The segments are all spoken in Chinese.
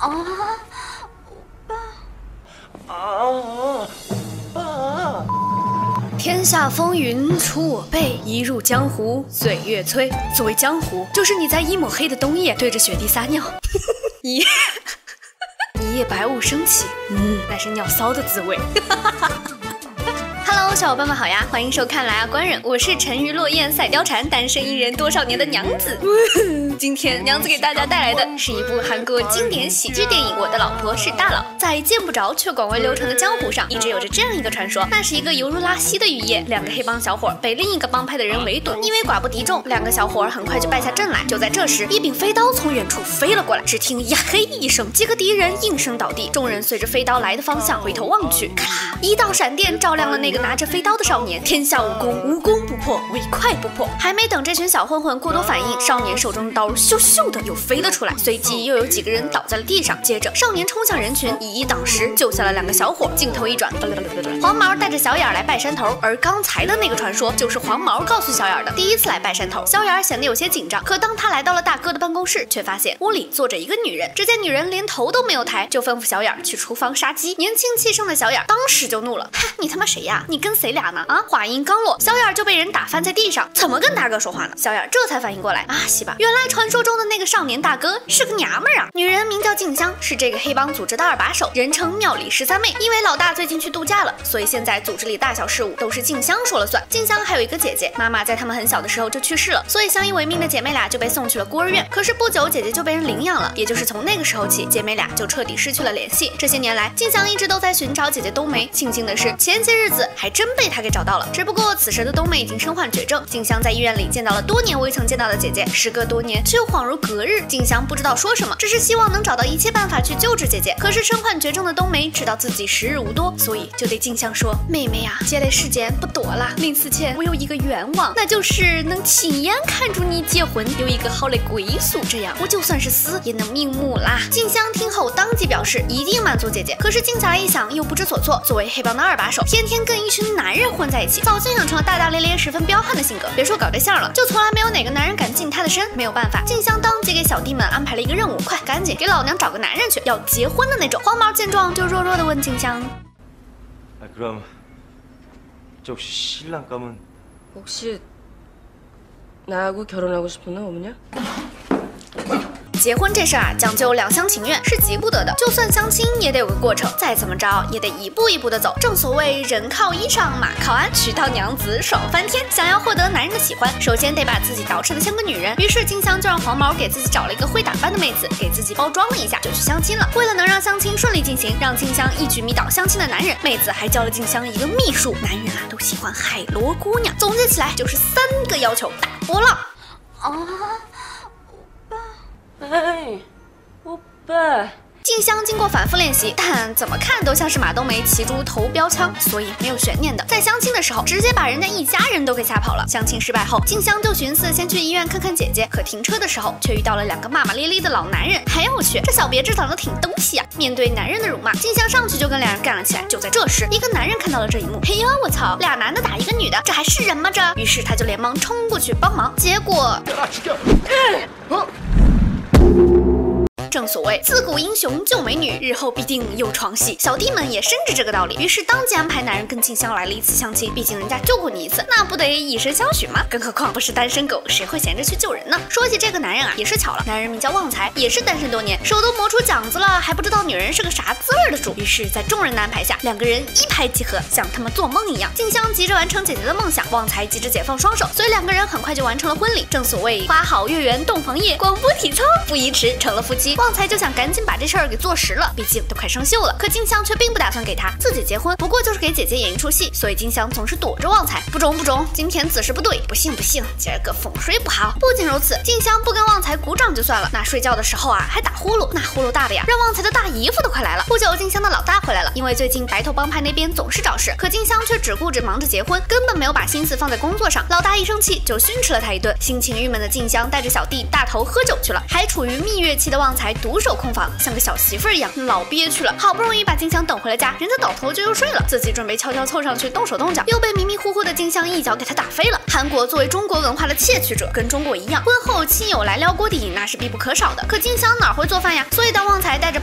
啊，欧巴！天下风云出我辈，一入江湖岁月催。所谓江湖，就是你在一抹黑的冬夜对着雪地撒尿，一夜白雾升起，那是尿骚的滋味。Hello， 小伙伴们好呀，欢迎收看《来啊官人》，我是沉鱼落雁赛貂蝉，单身一人多少年的娘子。今天娘子给大家带来的是一部韩国经典喜剧电影《我的老婆是大佬》。在见不着却广为流传的江湖上，一直有着这样一个传说，那是一个犹如拉稀的雨夜，两个黑帮小伙被另一个帮派的人围堵，因为寡不敌众，两个小伙很快就败下阵来。就在这时，一柄飞刀从远处飞了过来，只听呀嘿一声，几个敌人应声倒地。众人随着飞刀来的方向回头望去，咔啦，一道闪电照亮了那个拿着飞刀的少年。天下武功，无功不破，唯快不破。还没等这群小混混过多反应，少年手中的刀咻咻的又飞了出来，随即又有几个人倒在了地上。接着少年冲向人群，以一挡十，救下了两个小伙。镜头一转，黄毛带着小眼来拜山头，而刚才的那个传说就是黄毛告诉小眼的。第一次来拜山头，小眼显得有些紧张，可当他来到了大哥的办公室，却发现屋里坐着一个女人。只见女人连头都没有抬，就吩咐小眼去厨房杀鸡。年轻气盛的小眼当时就怒了，哈，你他妈谁呀？你跟谁俩呢？啊！话音刚落，小眼就被人打翻在地上，怎么跟大哥说话呢？小眼这才反应过来，啊西吧，原来传说中的那个少年大哥是个娘们儿啊！女人名叫静香，是这个黑帮组织的二把手，人称庙里13妹。因为老大最近去度假了，所以现在组织里大小事务都是静香说了算。静香还有一个姐姐，妈妈在他们很小的时候就去世了，所以相依为命的姐妹俩就被送去了孤儿院。可是不久，姐姐就被人领养了，也就是从那个时候起，姐妹俩就彻底失去了联系。这些年来，静香一直都在寻找姐姐冬梅。庆幸的是，前些日子还真被她给找到了。只不过此时的冬梅已经身患绝症，静香在医院里见到了多年未曾见到的姐姐，时隔多年却又恍如隔日。静香不知道说什么，只是希望能找到一切办法去救治姐姐。可是身患绝症的冬梅知道自己时日无多，所以就对静香说：“妹妹呀，接来时间不多了，临死前我有一个愿望，那就是能亲眼看住你结婚，有一个好的归宿，这样我就算是死也能瞑目啦。”静香听后当即表示一定满足姐姐。可是静下来一想，又不知所措。作为黑帮的二把手，天天跟一群男人混在一起，早就养成了大大咧咧、十分彪悍的性格。别说搞对象了，就从来没有哪个男人敢近她的身。没有办法，静香当即给小弟们安排了一个任务，快赶紧给老娘找个男人去，要结婚的那种。黄毛见状就弱弱的问静香：“ 그럼 저 혹시 신랑감은 혹시 나하고 결혼하고 싶은 애 없냐?” 结婚这事儿啊，讲究两厢情愿，是急不得的。就算相亲也得有个过程，再怎么着也得一步一步的走。正所谓人靠衣裳，马靠鞍，娶到娘子爽翻天。想要获得男人的喜欢，首先得把自己捯饬的像个女人。于是静香就让黄毛给自己找了一个会打扮的妹子，给自己包装了一下，就去相亲了。为了能让相亲顺利进行，让静香一举迷倒相亲的男人，妹子还教了静香一个秘术。男人啊都喜欢海螺姑娘，总结起来就是3个要求：大波浪。 哎，欧巴。 静香经过反复练习，但怎么看都像是马冬梅骑猪投标枪，所以没有悬念的，在相亲的时候直接把人家一家人都给吓跑了。相亲失败后，静香就寻思先去医院看看姐姐，可停车的时候却遇到了2个骂骂咧咧的老男人。哎呦我去，这小别致长得挺东西啊！面对男人的辱骂，静香上去就跟2人干了起来。就在这时，一个男人看到了这一幕，嘿呦我操，2男的打一个女的，这还是人吗这？于是他就连忙冲过去帮忙，结果正所谓自古英雄救美女，日后必定有床戏。小弟们也深知这个道理，于是当即安排男人跟静香来了一次相亲。毕竟人家救过你一次，那不得以身相许吗？更何况不是单身狗，谁会闲着去救人呢？说起这个男人啊，也是巧了，男人名叫旺财，也是单身多年，手都磨出茧子了，还不知道女人是个啥滋味的主。于是，在众人的安排下，2个人一拍即合，像他们做梦一样。静香急着完成姐姐的梦想，旺财急着解放双手，所以2个人很快就完成了婚礼。正所谓花好月圆洞房夜，广播体操不宜迟，成了夫妻。旺财就想赶紧把这事儿给做实了，毕竟都快生锈了。可静香却并不打算给他自己结婚，不过就是给姐姐演一出戏，所以静香总是躲着旺财。不中，今天子时不对，不幸，今儿个风水不好。不仅如此，静香不跟旺财鼓掌就算了，那睡觉的时候啊还打呼噜，那呼噜大的呀，让旺财的大姨夫都快来了。不久，静香的老大回来了，因为最近白头帮派那边总是找事，可静香却只顾着忙着结婚，根本没有把心思放在工作上。老大一生气就训斥了他一顿，心情郁闷的静香带着小弟大头喝酒去了，还处于蜜月期的旺财独守空房，像个小媳妇儿一样，老憋屈了。好不容易把静香等回了家，人家倒头就又睡了，自己准备悄悄凑上去动手动脚，又被迷迷糊糊的静香一脚给他打飞了。韩国作为中国文化的窃取者，跟中国一样，婚后亲友来撩锅底那是必不可少的。可静香哪会做饭呀？所以当旺财带着朋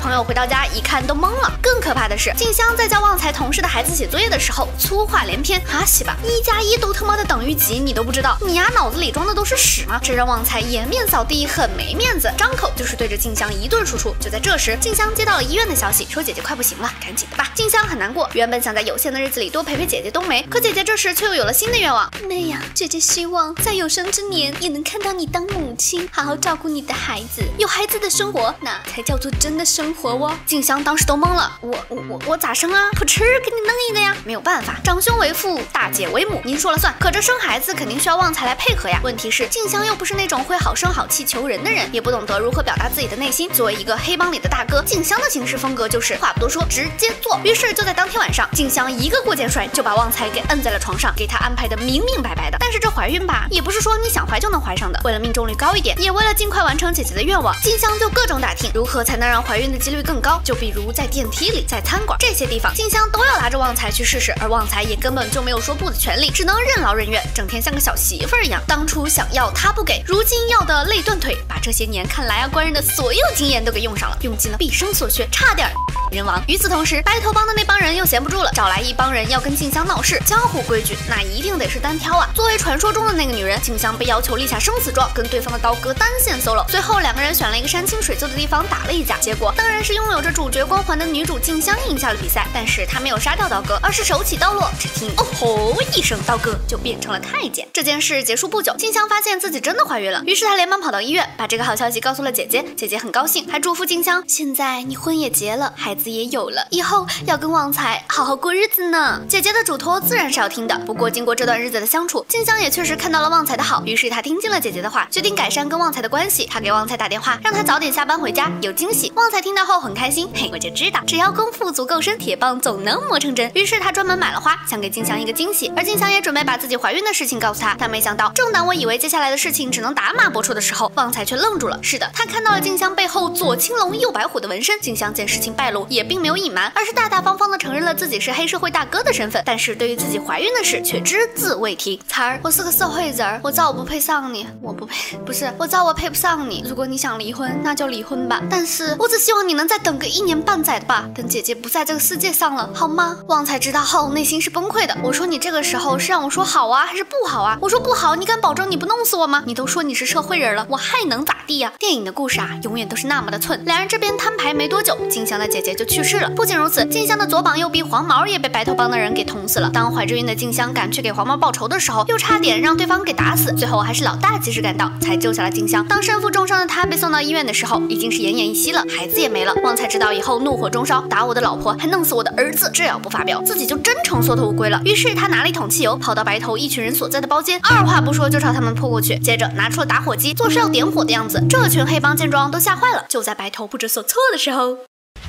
朋友回到家一看都懵了。更可怕的是，静香在教旺财同事的孩子写作业的时候，粗话连篇。啊，洗吧，1+1都他妈的等于几，你都不知道？你丫脑子里装的都是屎吗？这让旺财颜面扫地，很没面子，张口就是对着静香一顿输出。就在这时，静香接到了医院的消息，说姐姐快不行了，赶紧的吧。静香很难过，原本想在有限的日子里多陪陪姐姐冬梅，可姐姐这时却又有了新的愿望。妹呀，姐姐希望在有生之年也能看到你当母亲，好好照顾你的孩子。有孩子的生活，那才叫做真的生活哦。静香当时都懵了，我咋生啊？噗嗤，给你弄一个呀！没有办法，长兄为父，大姐为母，您说了算。可这生孩子肯定需要旺财来配合呀。问题是，静香又不是那种会好声好气求人的人，也不懂得如何表达自己的内心。作为一个黑帮里的大哥，静香的行事风格就是话不多说，直接做。于是就在当天晚上，静香一个过肩摔就把旺财给摁在了床上，给他安排的明明白白的。但是这怀孕吧，也不是说你想怀就能怀上的。为了命中率高一点，也为了尽快完成姐姐的愿望，静香就各种打听如何才能让怀孕的几率更高。就比如在电梯里、在餐馆这些地方，静香都要拉着旺财去试试，而旺财也根本就没有说不的权利，只能任劳任怨，整天像个小媳妇儿一样。当初想要他不给，如今要的累断腿，把这些年看来啊官人的所有经验都给用上了，用尽了毕生所学，差点人亡。与此同时，白头帮的那帮人又闲不住了，找来一帮人要跟静香闹事。江湖规矩那一定得是单挑啊。作为传说中的那个女人，静香被要求立下生死状，跟对方的刀哥单线 solo。最后两个人选了一个山清水秀的地方打了一架，结果当然是拥有着主角光环的女主静香赢下了比赛。但是她没有杀掉刀哥，而是手起刀落，只听哦吼一声，刀哥就变成了太监。这件事结束不久，静香发现自己真的怀孕了，于是她连忙跑到医院，把这个好消息告诉了姐姐。姐姐很高兴，还嘱咐静香，现在你婚也结了，孩子也有了，以后要跟旺财好好过日子呢。姐姐的嘱托自然是要听的，不过经过这段日子的相处，静香也确实看到了旺财的好，于是她听进了姐姐的话，决定改善跟旺财的关系。她给旺财打电话，让他早点下班回家，有惊喜。旺财听到后很开心，嘿，我就知道，只要功夫足够深，铁棒总能磨成针。于是他专门买了花，想给静香一个惊喜，而静香也准备把自己怀孕的事情告诉他。但没想到，正当我以为接下来的事情只能打马播出的时候，旺财却愣住了。是的，他看到了静香背后左青龙右白虎的纹身。静香见事情败露，也并没有隐瞒，而是大大方方的承认了自己是黑社会大哥的身份。但是对于自己怀孕的事，却只字未提。财儿，我是个社会人，我知道我不配上你，我不配，不是，我知道我配不上你。如果你想离婚，那就离婚吧。但是我只希望你能再等个1年半载的吧，等姐姐不在这个世界上了，好吗？旺财知道后，内心是崩溃的。我说你这个时候是让我说好啊，还是不好啊？我说不好，你敢保证你不弄死我吗？你都说你是社会人了，我还能咋地呀？电影的故事啊，永远都是那么的寸。两人这边摊牌没多久，静香的姐姐就去世了。不仅如此，静香的左膀右臂黄毛也被白头帮的人给捅死了。当怀着孕的静香赶去给黄毛报仇的时候，又差点让对方给打死。最后还是老大及时赶到，才救下了静香。当身负重伤的他被送到医院的时候，已经是奄奄一息了，孩子也没了。旺财知道以后，怒火中烧，打我的老婆，还弄死我的儿子，这要不发飙，自己就真成缩头乌龟了。于是他拿了一桶汽油，跑到白头一群人所在的包间，二话不说就朝他们扑过去，接着拿出了打火机，做事要点火的样子。这群黑帮见状都吓坏了。就在白头不知所措的时候，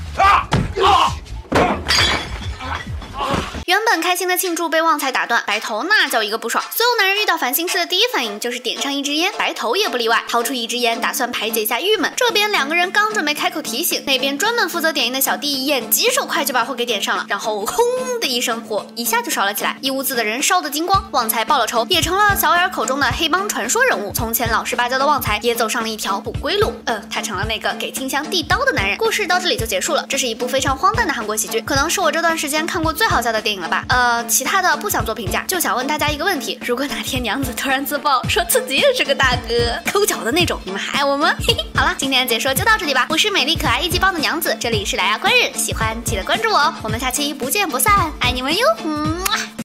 原本开心的庆祝被旺财打断，白头那叫一个不爽。所有男人遇到烦心事的第一反应就是点上一支烟，白头也不例外，掏出一支烟打算排解一下郁闷。这边两个人刚准备开口提醒，那边专门负责点烟的小弟眼疾手快就把火给点上了，然后轰的一声，火一下就烧了起来，一屋子的人烧得精光。旺财报了仇，也成了小眼口中的黑帮传说人物。从前老实巴交的旺财也走上了一条不归路，他成了那个给静香递刀的男人。故事到这里就结束了。这是一部非常荒诞的韩国喜剧，可能是我这段时间看过最好笑的电影了吧。其他的不想做评价，就想问大家一个问题：如果哪天娘子突然自爆说自己也是个大哥，抠脚的那种，你们还爱我吗？嘿嘿，好了，今天的解说就到这里吧。我是美丽可爱一级棒的娘子，这里是莱娅官人，喜欢记得关注我哦。我们下期不见不散，爱你们哟。